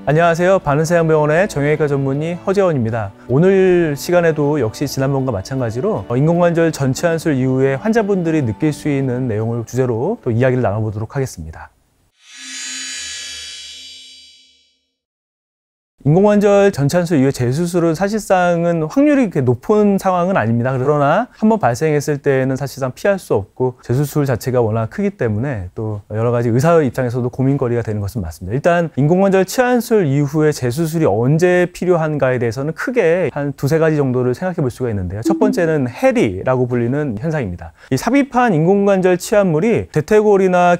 안녕하세요. 바른세상병원의 정형외과 전문의 허재원입니다. 오늘 시간에도 역시 지난번과 마찬가지로 인공관절 전치 환술 이후에 환자분들이 느낄 수 있는 내용을 주제로 또 이야기를 나눠보도록 하겠습니다. 인공관절 전치 환술 이후에 재수술은 사실상은 확률이 그렇게 높은 상황은 아닙니다. 그러나 한번 발생했을 때는 사실상 피할 수 없고 재수술 자체가 워낙 크기 때문에 또 여러 가지 의사 입장에서도 고민거리가 되는 것은 맞습니다. 일단 인공관절 치환술 이후에 재수술이 언제 필요한가에 대해서는 크게 한 두세 가지 정도를 생각해 볼 수가 있는데요. 첫 번째는 해리라고 불리는 현상입니다. 이 삽입한 인공관절 치환물이 대퇴골이나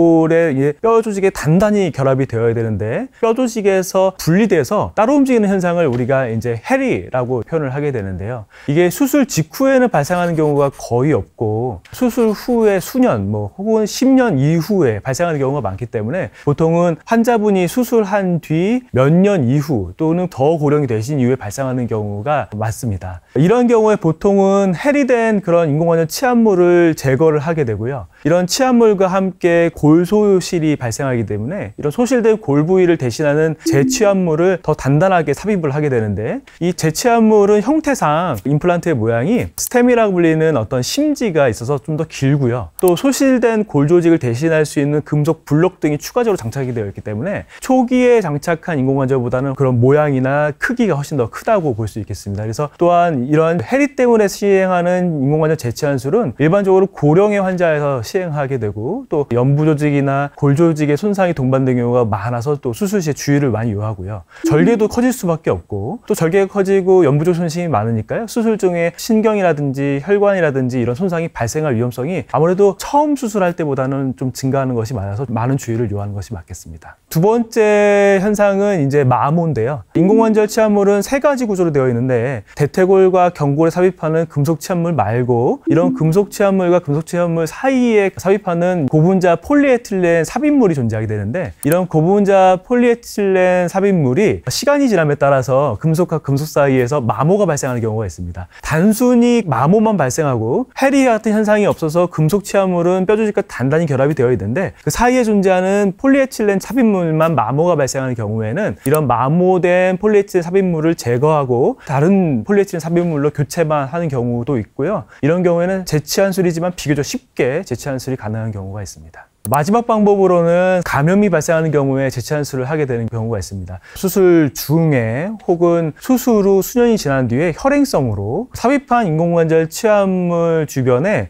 경골의 뼈 조직에 단단히 결합이 되어야 되는데 뼈 조직에서 분리돼서 따로 움직이는 현상을 우리가 이제 해리라고 표현을 하게 되는데요. 이게 수술 직후에는 발생하는 경우가 거의 없고 수술 후에 수년 혹은 10년 이후에 발생하는 경우가 많기 때문에 보통은 환자분이 수술한 뒤 몇 년 이후 또는 더 고령이 되신 이후에 발생하는 경우가 많습니다. 이런 경우에 보통은 해리된 그런 인공관절 치환물을 제거를 하게 되고요. 이런 치환물과 함께 골소실이 발생하기 때문에 이런 소실된 골 부위를 대신하는 재치환물을 더 단단하게 삽입을 하게 되는데 이 재치환물은 형태상 임플란트의 모양이 스템이라고 불리는 어떤 심지가 있어서 좀 더 길고요. 또 소실된 골 조직을 대신할 수 있는 금속 블록 등이 추가적으로 장착이 되어 있기 때문에 초기에 장착한 인공관절보다는 그런 모양이나 크기가 훨씬 더 크다고 볼 수 있겠습니다. 그래서 또한 이런 해리 때문에 시행하는 인공관절 재치환술은 일반적으로 고령의 환자에서 시행하게 되고 또 연부 조직이나 골 조직의 손상이 동반된 경우가 많아서 또 수술 시에 주의를 많이 요하고요. 절개도 커질 수밖에 없고 또 절개가 커지고 연부조 손상이 많으니까요. 수술 중에 신경이라든지 혈관이라든지 이런 손상이 발생할 위험성이 아무래도 처음 수술할 때보다는 좀 증가하는 것이 많아서 많은 주의를 요하는 것이 맞겠습니다. 두 번째 현상은 이제 마모인데요. 인공관절 치환물은 세 가지 구조로 되어 있는데 대퇴골과 경골에 삽입하는 금속 치환물 말고 이런 금속 치환물과 금속 치환물 사이에 삽입하는 고분자 폴리에틸렌 삽입물이 존재하게 되는데 이런 고분자 폴리에틸렌 삽입물이 시간이 지남에 따라서 금속과 금속 사이에서 마모가 발생하는 경우가 있습니다. 단순히 마모만 발생하고 해리 같은 현상이 없어서 금속 치환물은 뼈 조직과 단단히 결합이 되어 있는데 그 사이에 존재하는 폴리에틸렌 삽입물만 마모가 발생하는 경우에는 이런 마모된 폴리에틸렌 삽입물을 제거하고 다른 폴리에틸렌 삽입물로 교체만 하는 경우도 있고요. 이런 경우에는 재치환술이지만 비교적 쉽게 재치환술이 가능한 경우가 있습니다. 마지막 방법으로는 감염이 발생하는 경우에 재치환술을 하게 되는 경우가 있습니다. 수술 중에 혹은 수술 후 수년이 지난 뒤에 혈행성으로 삽입한 인공관절 치환물 주변에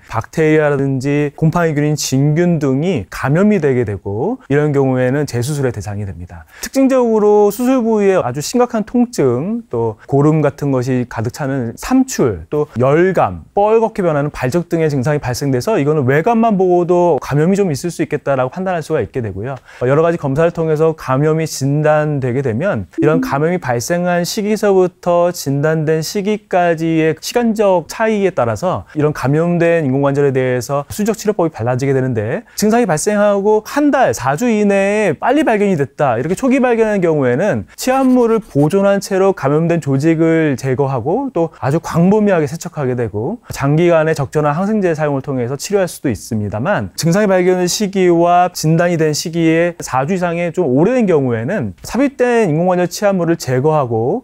박테리아라든지 곰팡이균인 진균 등이 감염이 되게 되고 이런 경우에는 재수술의 대상이 됩니다. 특징적으로 수술 부위에 아주 심각한 통증, 또 고름 같은 것이 가득 차는 삼출, 또 열감, 뻘겋게 변하는 발적 등의 증상이 발생돼서 이거는 외관만 보고도 감염이 좀 있을 수 있겠다라고 판단할 수가 있게 되고요. 여러 가지 검사를 통해서 감염이 진단되게 되면 이런 감염이 발생한 시기서부터 진단된 시기까지의 시간적 차이에 따라서 이런 감염된 인공관절에 대해서 수적 치료법이 달라지게 되는데 증상이 발생하고 한 달, 4주 이내에 빨리 발견이 됐다. 이렇게 초기 발견한 경우에는 치환물을 보존한 채로 감염된 조직을 제거하고 또 아주 광범위하게 세척하게 되고 장기간의 적절한 항생제 사용을 통해서 치료할 수도 있습니다만 증상이 발견된 시기와 진단이 된 시기에 4주 이상의 좀 오래된 경우에는 삽입된 인공관절 치환물을 제거하고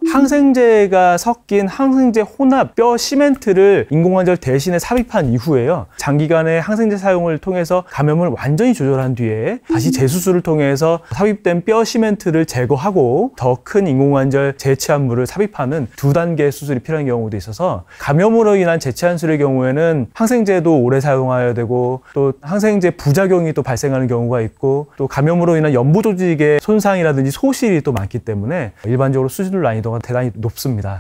항생제가 섞인 항생제 혼합 뼈 시멘트를 인공관절 대신에 삽입한 이후에요. 장기간의 항생제 사용을 통해서 감염을 완전히 조절한 뒤에 다시 재수술을 통해서 삽입된 뼈 시멘트를 제거하고 더 큰 인공관절 재치환물을 삽입하는 2단계 수술이 필요한 경우도 있어서 감염으로 인한 재치환술의 경우에는 항생제도 오래 사용해야 되고 또 항생제 부작용이 또 발생하는 경우가 있고 또 감염으로 인한 연부 조직의 손상이라든지 소실이 또 많기 때문에 일반적으로 수술 난이도가 대단히 높습니다.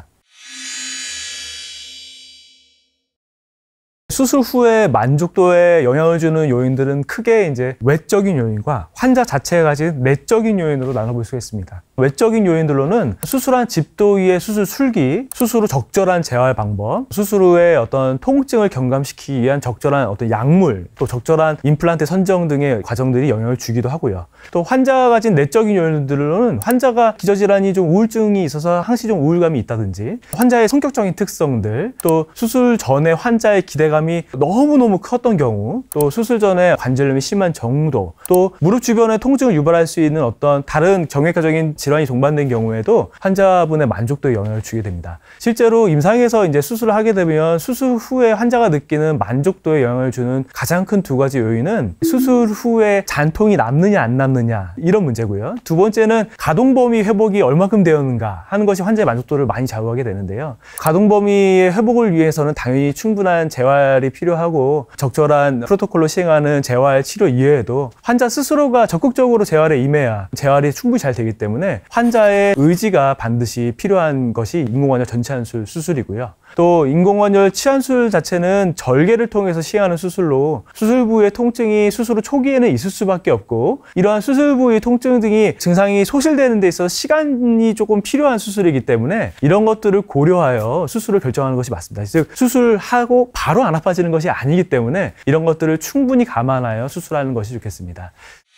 수술 후에 만족도에 영향을 주는 요인들은 크게 이제 외적인 요인과 환자 자체가 가진 내적인 요인으로 나눠볼 수가 있습니다. 외적인 요인들로는 수술한 집도위의 수술 술기, 수술 후 적절한 재활 방법, 수술 후에 어떤 통증을 경감시키기 위한 적절한 어떤 약물, 또 적절한 임플란트 선정 등의 과정들이 영향을 주기도 하고요. 또 환자가 가진 내적인 요인들로는 환자가 기저질환이 좀 우울증이 있어서 항시 좀 우울감이 있다든지 환자의 성격적인 특성들, 또 수술 전에 환자의 기대감 자괴감이 너무너무 컸던 경우, 또 수술 전에 관절염이 심한 정도, 또 무릎 주변에 통증을 유발할 수 있는 어떤 다른 정형외과적인 질환이 동반된 경우에도 환자분의 만족도에 영향을 주게 됩니다. 실제로 임상에서 이제 수술을 하게 되면 수술 후에 환자가 느끼는 만족도에 영향을 주는 가장 큰 두 가지 요인은 수술 후에 잔통이 남느냐 안 남느냐 이런 문제고요. 두 번째는 가동 범위 회복이 얼마큼 되었는가 하는 것이 환자의 만족도를 많이 좌우하게 되는데요. 가동 범위의 회복을 위해서는 당연히 충분한 재활이 필요하고 적절한 프로토콜로 시행하는 재활 치료 이외에도 환자 스스로가 적극적으로 재활에 임해야 재활이 충분히 잘 되기 때문에 환자의 의지가 반드시 필요한 것이 인공관절 전치환술 수술이고요. 또 인공관절 치환술 자체는 절개를 통해서 시행하는 수술로 수술 부위의 통증이 수술 후 초기에는 있을 수밖에 없고, 이러한 수술 부위 통증 등이 증상이 소실되는 데 있어서 시간이 조금 필요한 수술이기 때문에 이런 것들을 고려하여 수술을 결정하는 것이 맞습니다. 즉 수술하고 바로 안 아파지는 것이 아니기 때문에 이런 것들을 충분히 감안하여 수술하는 것이 좋겠습니다.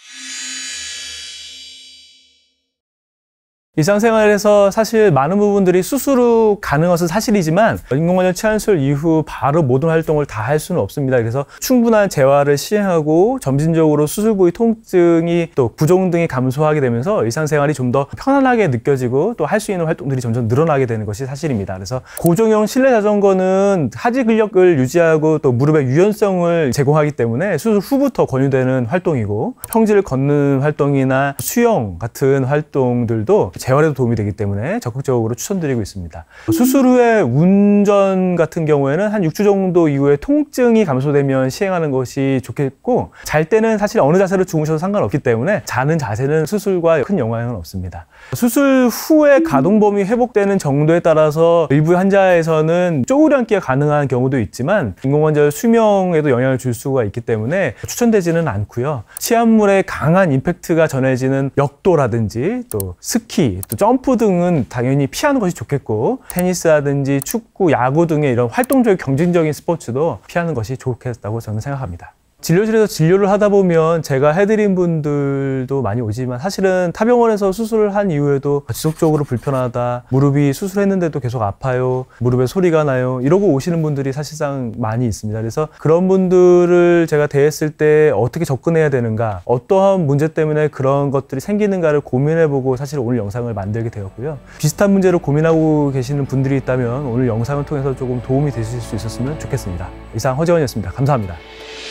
일상생활에서 사실 많은 부분들이 수술 후 가능한 것은 사실이지만 인공관절 치환술 이후 바로 모든 활동을 다 할 수는 없습니다. 그래서 충분한 재활을 시행하고 점진적으로 수술 부위 통증이 또 부종 등이 감소하게 되면서 일상생활이 좀 더 편안하게 느껴지고 또 할 수 있는 활동들이 점점 늘어나게 되는 것이 사실입니다. 그래서 고정형 실내 자전거는 하지 근력을 유지하고 또 무릎의 유연성을 제공하기 때문에 수술 후부터 권유되는 활동이고, 평지를 걷는 활동이나 수영 같은 활동들도 재활에도 도움이 되기 때문에 적극적으로 추천드리고 있습니다. 수술 후에 운전 같은 경우에는 한 6주 정도 이후에 통증이 감소되면 시행하는 것이 좋겠고, 잘 때는 사실 어느 자세로 주무셔도 상관없기 때문에 자는 자세는 수술과 큰 영향은 없습니다. 수술 후에 가동 범위 회복되는 정도에 따라서 일부 환자에서는 쪼그려 앉기가 가능한 경우도 있지만 인공관절 수명에도 영향을 줄 수가 있기 때문에 추천되지는 않고요. 치환물에 강한 임팩트가 전해지는 역도라든지 또 스키, 또 점프 등은 당연히 피하는 것이 좋겠고, 테니스라든지 축구, 야구 등의 이런 활동적인 경쟁적인 스포츠도 피하는 것이 좋겠다고 저는 생각합니다. 진료실에서 진료를 하다 보면 제가 해드린 분들도 많이 오지만 사실은 타병원에서 수술을 한 이후에도 지속적으로 불편하다, 무릎이 수술했는데도 계속 아파요, 무릎에 소리가 나요, 이러고 오시는 분들이 사실상 많이 있습니다. 그래서 그런 분들을 제가 대했을 때 어떻게 접근해야 되는가, 어떠한 문제 때문에 그런 것들이 생기는가를 고민해보고 사실 오늘 영상을 만들게 되었고요. 비슷한 문제로 고민하고 계시는 분들이 있다면 오늘 영상을 통해서 조금 도움이 되실 수 있었으면 좋겠습니다. 이상 허재원이었습니다. 감사합니다.